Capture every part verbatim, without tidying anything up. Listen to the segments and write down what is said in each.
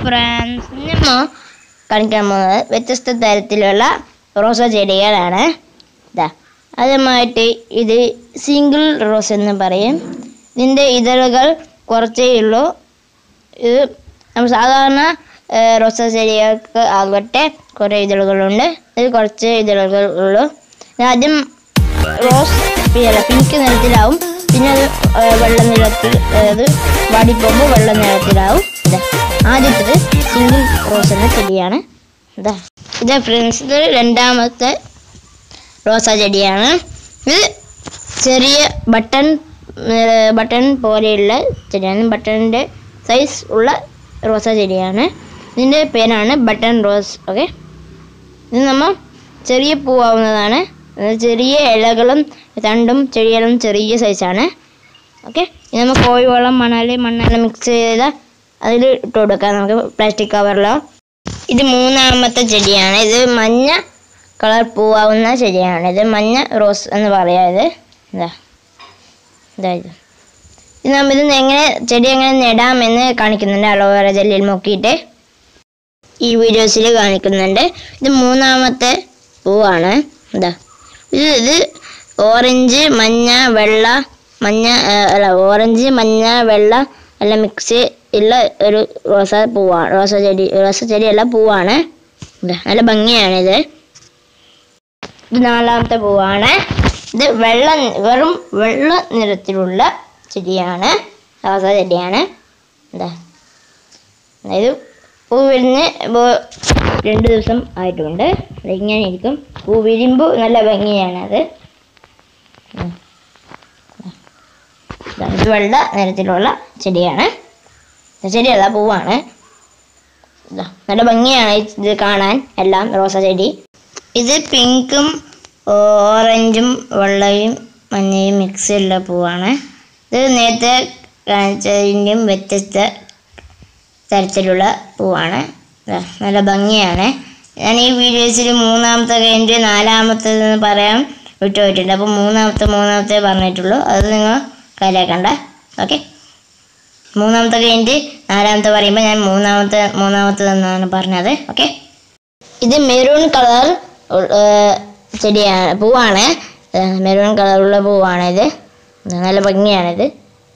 Friends, നമ്മൾ കാണിക്കാൻ പോകുന്നത് വ്യത്യസ്ത തരത്തിലുള്ള റോസ ചെടികളാണ്. ഇതാ ആദ്യമായിട്ട് ഇത് സിംഗിൾ റോസ് എന്ന് പറയും. ഇതിൻ്റെ ഇതളുകൾ കുറച്ചേ ഉള്ളൂ. ഇത് നമ്മൾ സാധാരണ റോസ ചെടികൾക്ക് ആകട്ടെ കുറേ ഇതളുകളുണ്ട്. ഇത് കുറച്ച് ഇതളുകൾ ഉള്ളൂ. ആദ്യം റോസ് പിങ്ക് നിറത്തിലാവും. പിന്നെ അത് വെള്ള നിറത്തിൽ അത് വാടിപ്പോകുമ്പോൾ വെള്ള നിറത്തിലാവും. ഇതാ ആദ്യത്തത് സിംഗിൾ റോസ് എന്ന ചെടിയാണ്. ഇതാ ഇതാ ഫ്രണ്ട്സ്, ഇത് രണ്ടാമത്തെ റോസാ ചെടിയാണ്. ഇത് ചെറിയ ബട്ടൺ ബട്ടൺ പോലെയുള്ള ചെടിയാണ്. ബട്ടണിൻ്റെ സൈസ് ഉള്ള റോസാ ചെടിയാണ്. ഇതിൻ്റെ പേരാണ് ബട്ടൺ റോസ്. ഓക്കെ, ഇത് നമ്മൾ ചെറിയ പൂവാവുന്നതാണ്. ചെറിയ ഇലകളും തണ്ടും ചെടികളും ചെറിയ സൈസാണ്. ഓക്കെ, ഇത് നമ്മൾ കോഴിവെള്ളം മണൽ മണ്ണെല്ലാം മിക്സ് ചെയ്ത അതിൽ ഇട്ട് കൊടുക്കാം നമുക്ക് പ്ലാസ്റ്റിക് കവറിലോ. ഇത് മൂന്നാമത്തെ ചെടിയാണ്. ഇത് മഞ്ഞ കളർ പൂവാവുന്ന ചെടിയാണ്. ഇത് മഞ്ഞ റോസ് എന്ന് പറയാം. ഇത് ഇതാ ഇതായത് ഇത് നമ്മൾ ഇത് എങ്ങനെ ചെടി എങ്ങനെ നടാമെന്ന് കാണിക്കുന്നുണ്ട്. അലോവേറ ജെല്ലിൽ മുക്കിയിട്ട് ഈ വീഡിയോസിൽ കാണിക്കുന്നുണ്ട്. ഇത് മൂന്നാമത്തെ പൂവാണ്. ഇതാ ഇത് ഇത് ഓറഞ്ച് മഞ്ഞ വെള്ള മഞ്ഞ അല്ല ഓറഞ്ച് മഞ്ഞ വെള്ള എല്ലാം മിക്സ് ഉള്ള ഒരു റോസ പൂവാണ്. റോസ ചെടി റോസ ചെടിയല്ല പൂവാണ്. നല്ല ഭംഗിയാണിത്. ഇത് നാലാമത്തെ പൂവാണ്. ഇത് വെള്ള വെറും വെള്ള നിറത്തിലുള്ള ചെടിയാണ്. റോസ ചെടിയാണ്. എന്താ ഇത് പൂ വിരിഞ്ഞ് രണ്ട് ദിവസം ആയിട്ടുണ്ട്. ഇങ്ങനെ ഇരിക്കും. പൂ വിരിയുമ്പോൾ നല്ല ഭംഗിയാണത്. ഇത് വെള്ള നിറത്തിലുള്ള ചെടിയാണ്. ചെടിയല്ല പൂവാണ്. നല്ല ഭംഗിയാണ് ഇത് കാണാൻ എല്ലാം റോസ ചെടി. ഇത് പിങ്കും ഓറഞ്ചും വെള്ളയും മഞ്ഞയും മിക്സുള്ള പൂവാണ്. ഇത് നേരത്തെ കാണിച്ചതിൻ്റെയും വ്യത്യസ്ത തരത്തിലുള്ള പൂവാണ്. നല്ല ഭംഗിയാണ്. ഞാൻ ഈ വീഡിയോസിൽ മൂന്നാമത്തെ കഴിഞ്ഞ് നാലാമത്തേതെന്ന് പറയാൻ വിട്ടുപോയിട്ടുണ്ട്. അപ്പോൾ മൂന്നാമത്തെ മൂന്നാമത്തെ പറഞ്ഞിട്ടുള്ളൂ. അത് നിങ്ങൾ കാര്യമാക്കണ്ട. ഓക്കെ, മൂന്നാമത്തെ കഴിഞ്ഞ് നാലാമത്തെ പറയുമ്പോൾ ഞാൻ മൂന്നാമത്തെ മൂന്നാമത്തേതെന്നാണ് പറഞ്ഞത്. ഓക്കെ, ഇത് മെറൂൺ കളർ ചെടിയാണ് പൂവാണ്. മെറൂൺ കളറുള്ള പൂവാണിത്. നല്ല ഭംഗിയാണിത്.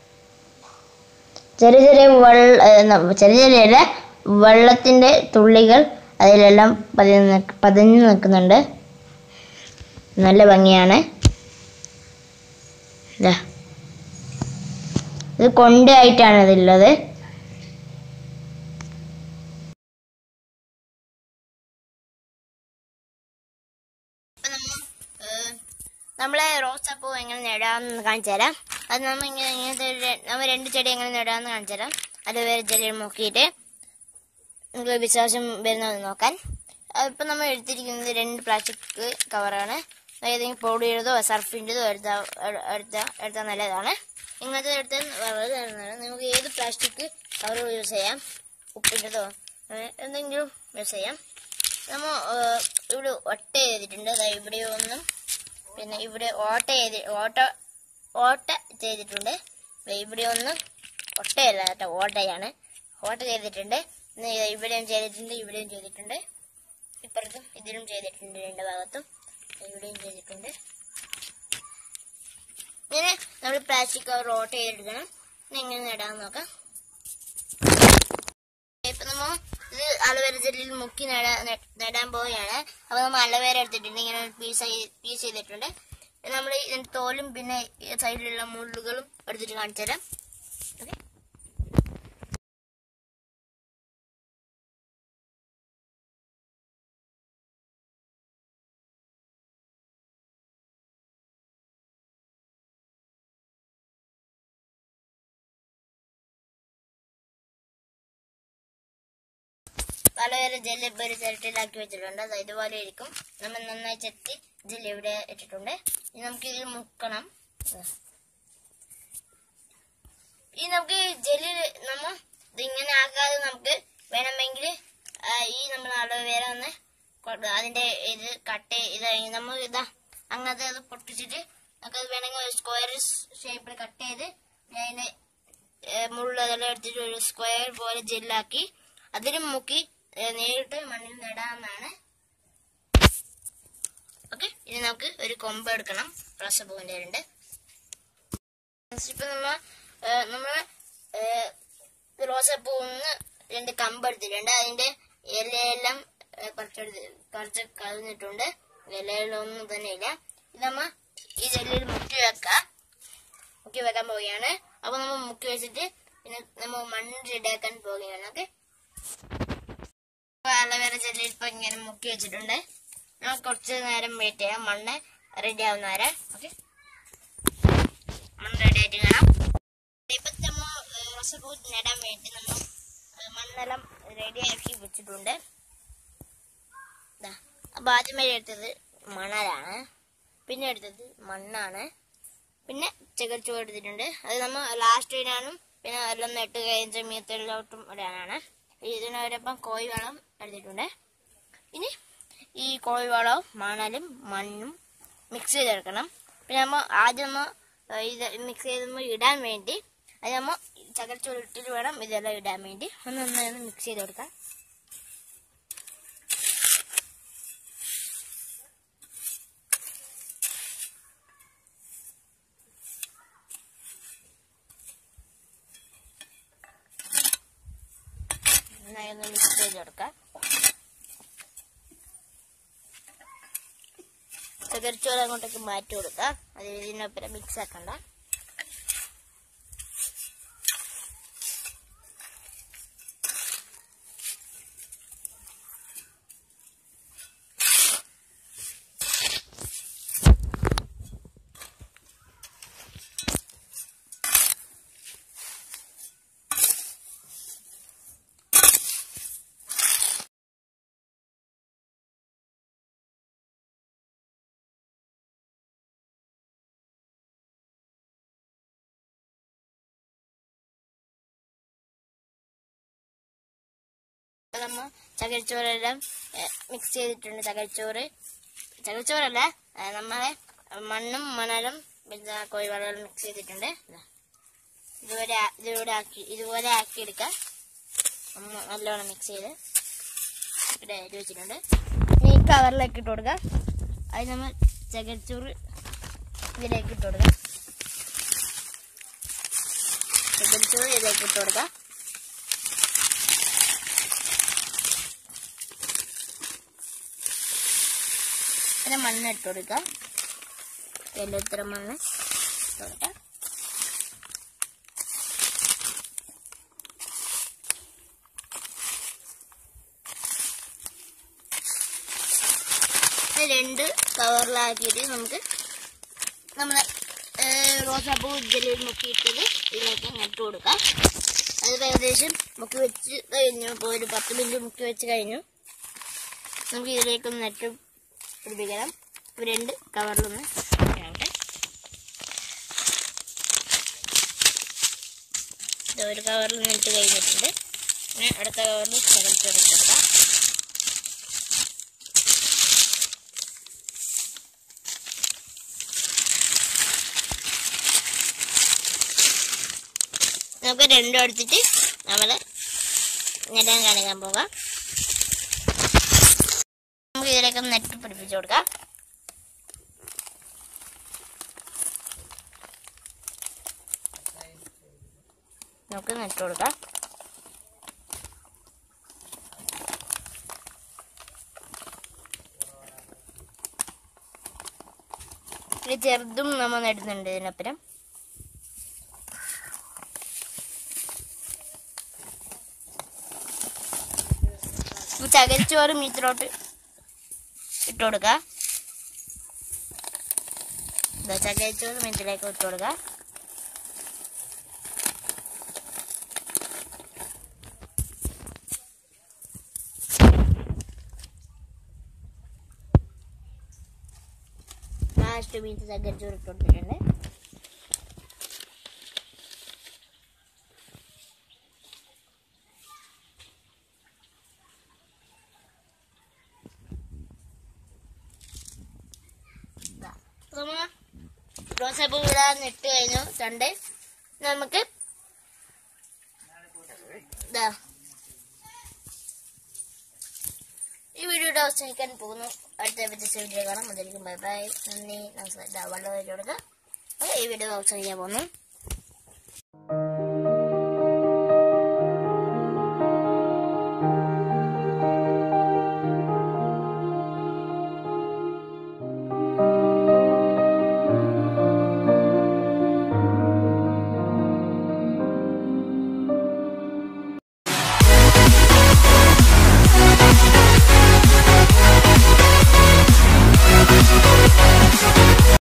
ചെറിയ ചെറിയ വെള്ള ചെറിയ ചെറിയ വെള്ളത്തിൻ്റെ തുള്ളികൾ അതിലെല്ലാം പതിഞ്ഞ് പതിഞ്ഞു നിൽക്കുന്നുണ്ട്. നല്ല ഭംഗിയാണ്. ഇതാ ഇത് കൊണ്ടയായിട്ടാണ് ഇതിലുള്ളത്. നമ്മളെ റോസാപ്പൂ എങ്ങനെ നടാമെന്ന് കാണിച്ചു തരാം. അത് നമ്മൾ ഇങ്ങനെ ഇങ്ങനത്തെ നമ്മൾ രണ്ട് ചെടി എങ്ങനെ നടാമെന്ന് കാണിച്ചു തരാം. അലോവേറ ജെല്ലിൽ മുക്കിയിട്ട് നിങ്ങൾക്ക് വിശ്വാസം വരുന്നത് നോക്കാൻ. ഇപ്പം നമ്മൾ എടുത്തിരിക്കുന്നത് രണ്ട് പ്ലാസ്റ്റിക് കവറാണ്. ഏതെങ്കിലും പൗഡറിൻ്റെതോ സർഫിൻ്റെതോ എടുത്താൽ എടുത്താൽ എടുത്താൽ നല്ലതാണ്. ഇങ്ങനത്തെ എടുത്താൽ വളരെ നല്ലതാണ്. നിങ്ങൾക്ക് ഏത് പ്ലാസ്റ്റിക് കവർ യൂസ് ചെയ്യാം. ഉപ്പിൻ്റെതോ എന്തെങ്കിലും യൂസ് ചെയ്യാം. നമ്മൾ ഇവിടെ ഒട്ട ചെയ്തിട്ടുണ്ട്. അതായത് ഇവിടെ ഒന്നും പിന്നെ ഇവിടെ ഓട്ട ചെയ്ത് ഓട്ട ഓട്ട ചെയ്തിട്ടുണ്ട്. ഇവിടെ ഒന്നും ഒട്ടയല്ല കേട്ടോ, ഓട്ടയാണ്. ഓട്ട ചെയ്തിട്ടുണ്ട്. ഇവിടെയും ചെയ്തിട്ടുണ്ട്, ഇവിടെയും ചെയ്തിട്ടുണ്ട്, ഇപ്പുറത്തും ഇതിലും ചെയ്തിട്ടുണ്ട്. രണ്ട് ഭാഗത്തും ഇവിടെയും ചെയ്തിട്ടുണ്ട്. ഇങ്ങനെ നമ്മൾ പ്ലാസ്റ്റിക് കവർ ഓട്ട ചെയ്തെടുക്കണം. എങ്ങനെ നടാൻ നോക്കാം. ഇപ്പൊ നമ്മൾ ഇത് അലോവേറ ജെല്ലിൽ മുക്കി നടാ നടാൻ പോവുകയാണ്. അപ്പൊ നമ്മൾ അലോവേറ എടുത്തിട്ടുണ്ട്. ഇങ്ങനെ പീസ് പീസ് ചെയ്തിട്ടുണ്ട്. നമ്മൾ ഇതിന്റെ തോലും പിന്നെ സൈഡിലുള്ള മുള്ളുകളും എടുത്തിട്ട് കാണിച്ചു തരാം. ഓക്കെ, അലോവേറ ജെല്ല് ഇപ്പോൾ ഒരു ചിരട്ടയിലാക്കി വെച്ചിട്ടുണ്ട്. അത് ഇതുപോലെ ഇരിക്കും. നമ്മൾ നന്നായി ചെത്തി ജെല്ല് ഇവിടെ ഇട്ടിട്ടുണ്ട്. ഇനി നമുക്ക് ഇതിൽ മുക്കണം. ഈ നമുക്ക് ജെല്ല് നമ്മൾ ഇതിങ്ങനെ ആക്കാതെ നമുക്ക് വേണമെങ്കിൽ ഈ നമ്മൾ അലോവേറ ഒന്ന് അതിന്റെ ഇത് കട്ട് ഇത് നമ്മൾ ഇതാ അങ്ങനത്തെ അത് പൊട്ടിച്ചിട്ട് നമുക്കത് വേണമെങ്കിൽ ഒരു സ്ക്വയർ ഷേപ്പിൽ കട്ട് ചെയ്ത് അതിന് മുള്ളതെല്ലാം എടുത്തിട്ട് ഒരു സ്ക്വയർ പോലെ ജെല്ലാക്കി അതിലും മുക്കി നേരിട്ട് മണ്ണിൽ നടാമെന്നാണ്. ഓക്കെ, ഇനി നമുക്ക് ഒരു കൊമ്പ് എടുക്കണം. റോസാപ്പൂവിന്റെ രണ്ട് ഇപ്പൊ നമ്മ നമ്മള് റോസാപ്പൂവിന്ന് രണ്ട് കമ്പ് എടുത്തിട്ടുണ്ട്. അതിന്റെ ഇലയെല്ലാം കുറച്ചെടുത്ത് കുറച്ച് കളഞ്ഞിട്ടുണ്ട്. ഇലയിലൊന്നും തന്നെ ഇല്ല. ഇത് നമ്മ ഈ ജെല്ലിൽ മുക്കി വെക്കാം മുക്കി വെക്കാൻ പോവുകയാണ്. അപ്പൊ നമ്മൾ മുക്കി വെച്ചിട്ട് പിന്നെ നമ്മൾ മണ്ണ് റെഡിയാക്കാൻ പോവുകയാണ്. ഓക്കെ, അലോവേര ജെല്ലി ഇപ്പൊ ഇങ്ങനെ മുക്കി വെച്ചിട്ടുണ്ട്. നമുക്ക് കുറച്ച് നേരം വെയിറ്റ് ചെയ്യാം മണ്ണ് റെഡി ആവുന്ന വരെ. ഓക്കെ, മണ്ണ് റെഡി ആയിട്ട് കാണാം. ഇപ്പൊ നമ്മ റോസാപ്പൂ നടാൻ വേണ്ടി നമ്മൾ മണ്ണെല്ലാം റെഡിയാക്കി വെച്ചിട്ടുണ്ട്. അപ്പൊ ആദ്യമായി എടുത്തത് മണലാണ്, പിന്നെ എടുത്തത് മണ്ണാണ്, പിന്നെ ചകിരിച്ചോറ് എടുത്തിട്ടുണ്ട്. അത് നമ്മൾ ലാസ്റ്റ് ഇടാനും പിന്നെ എല്ലാം നെട്ട് കഴിഞ്ഞ സമയത്തെല്ലോട്ടും ഇടാനാണ്. ഇതിനോടൊപ്പം കോഴിവളം എടുത്തിട്ടുണ്ട്. ഇനി ഈ കോഴിവളവും മണലും മണ്ണും മിക്സ് ചെയ്തെടുക്കണം. പിന്നെ നമ്മൾ ആദ്യം നമ്മൾ ഇത് മിക്സ് ചെയ്ത് ഇടാൻ വേണ്ടി അത് നമ്മൾ ചകിരിച്ചോറ് ഇട്ടിട്ട് വേണം ഇതെല്ലാം ഇടാൻ വേണ്ടി. ഒന്ന് ഒന്ന് മിക്സ് ചെയ്ത് കൊടുക്കാം. ഒന്ന് മിക്സ് ചെയ്ത് കൊടുക്കാം. ചകിരിച്ചോറ് അങ്ങോട്ടേക്ക് മാറ്റി കൊടുക്കാം. അത് ഇതിനൊപ്പം മിക്സ് ആക്കണ്ട. നമ്മ ചകിരിച്ചോറെല്ലാം മിക്സ് ചെയ്തിട്ടുണ്ട്. ചകിരിച്ചോറ് ചകിരിച്ചോറല്ല നമ്മളെ മണ്ണും മണലും പിന്നെ കോഴിവളവും മിക്സ് ചെയ്തിട്ടുണ്ട്. ഇതുപോലെ ഇതുപോലെ ആക്കി ഇതുപോലെ ആക്കി എടുക്കാം. നല്ലോണം മിക്സ് ചെയ്ത് ഇവിടെ ഇത് വെച്ചിട്ടുണ്ട്. ഈ കവറിലേക്ക് ഇട്ട് കൊടുക്കാം. അത് നമ്മൾ ചകിരിച്ചോറ് ഇതിലേക്ക് ഇട്ട് കൊടുക്കാം. ചകിരിച്ചോറ് ഇതിലേക്ക് ഇട്ട് കൊടുക്കാം. പിന്നെ മണ്ണ് ഇട്ട് കൊടുക്കാം. എല്ലാത്തരം മണ്ണ് ഇട്ട് കൊടുക്കാം. രണ്ട് കവറിലാക്കിയിട്ട് നമുക്ക് നമ്മളെ റോസാപ്പൂ ജെല്ലിൽ മുക്കിയിട്ടത് ഇതിലേക്ക് നട്ടു കൊടുക്കാം. അത് ഏകദേശം മുക്കി വെച്ച് കഴിഞ്ഞു. ഇപ്പോൾ ഒരു പത്ത് മിനിറ്റ് മുക്കി വെച്ച് കഴിഞ്ഞു. നമുക്ക് ഇതിലേക്കൊന്ന് നട്ട് പിടിപ്പിക്കണം. രണ്ട് കവറിലൊന്ന് ആവട്ടെ. ഒരു കവറിൽ നിന്നിട്ട് കഴിഞ്ഞിട്ടുണ്ട്. പിന്നെ അടുത്ത കവറിൽ ചകിരിച്ചോറ് കൊടുക്കാം. നമുക്ക് രണ്ടും എടുത്തിട്ട് നമ്മൾ നടാൻ കാണിക്കാൻ പോകാം. നമുക്ക് ഇതിലേക്ക് നെറ്റ് പിടിപ്പിച്ചു കൊടുക്കാം. നമുക്ക് നെറ്റ് കൊടുക്കാം. ഇത് ചെറുതും നമ്മൾ നടുന്നുണ്ട് ഇതിനപ്പുറം. ചകിരിച്ചോറ് മീത്തിലോട്ട് ഇട്ട് കൊടുക്കുക. ചകിരിച്ചോറ് മീത്തിലേക്ക് ഇട്ട് കൊടുക്കുക. ലാസ്റ്റ് മീത്ത് ചകിരിച്ചോറ് ഇട്ട് കൊടുത്തിട്ടുണ്ട്. റോസാപ്പൂ ഇടാൻ ഇട്ട് കഴിഞ്ഞു. രണ്ട് നമുക്ക് വീഡിയോയുടെ അവസാനിക്കാൻ പോകുന്നു. അടുത്ത വ്യത്യസ്ത വീഡിയോ കാണാം. അതിലേക്ക് ബൈ ബൈ. നന്ദി, നമസ്കാരം. വെള്ളം വെച്ച് കൊടുക്കുക. ഈ വീഡിയോ അവസാനിക്കാൻ പോകുന്നു.